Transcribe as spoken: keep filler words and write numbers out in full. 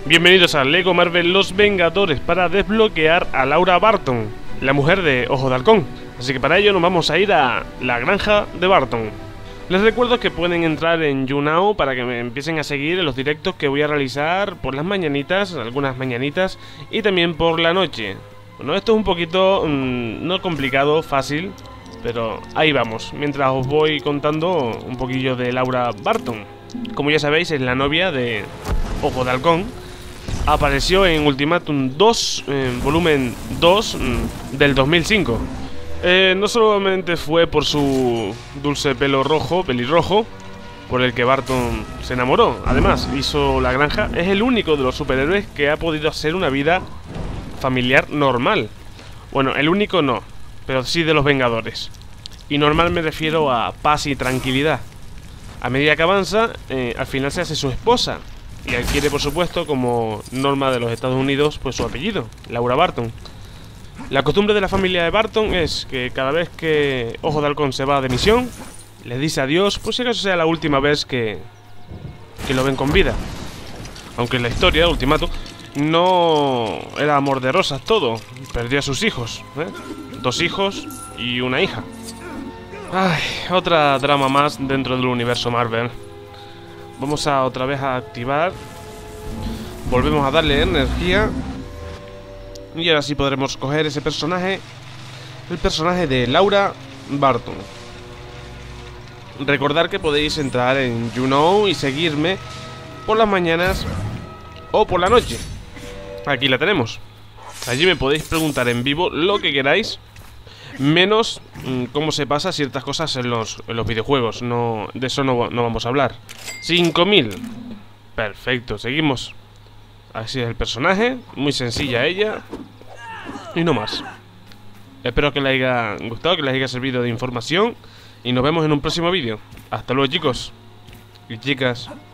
Bienvenidos a Lego Marvel Los Vengadores para desbloquear a Laura Barton, la mujer de Ojo de Halcón. Así que para ello nos vamos a ir a la granja de Barton. Les recuerdo que pueden entrar en YouNow para que me empiecen a seguir en los directos que voy a realizar por las mañanitas, algunas mañanitas, y también por la noche. Bueno, esto es un poquito, mmm, no complicado, fácil, pero ahí vamos, mientras os voy contando un poquillo de Laura Barton. Como ya sabéis, es la novia de Ojo de Halcón. Apareció en Ultimatum dos, en volumen dos mmm, del dos mil cinco. Eh, no solamente fue por su dulce pelo rojo, pelirrojo, por el que Barton se enamoró. Además, hizo la granja. Es el único de los superhéroes que ha podido hacer una vida familiar normal. Bueno, el único no, pero sí de los Vengadores. Y normal me refiero a paz y tranquilidad. A medida que avanza, eh, al final se hace su esposa y adquiere, por supuesto, como norma de los Estados Unidos, pues su apellido, Laura Barton. La costumbre de la familia de Barton es que cada vez que Ojo de Halcón se va de misión, le dice adiós, pues si acaso sea la última vez que, que lo ven con vida. Aunque en la historia de Ultimatum no era amor de rosas todo, perdió a sus hijos, ¿eh? Dos hijos y una hija. Ay, otra drama más dentro del universo Marvel. Vamos a otra vez a activar. Volvemos a darle energía. Y ahora sí podremos coger ese personaje, el personaje de Laura Barton. Recordad que podéis entrar en YouNow y seguirme por las mañanas o por la noche. Aquí la tenemos. Allí me podéis preguntar en vivo lo que queráis, menos mmm, cómo se pasa ciertas cosas en los, en los videojuegos. No, de eso no, no vamos a hablar. cinco mil. Perfecto, seguimos. Así es el personaje, muy sencilla ella. Y no más. Espero que les haya gustado, que les haya servido de información. Y nos vemos en un próximo vídeo. Hasta luego, chicos y chicas.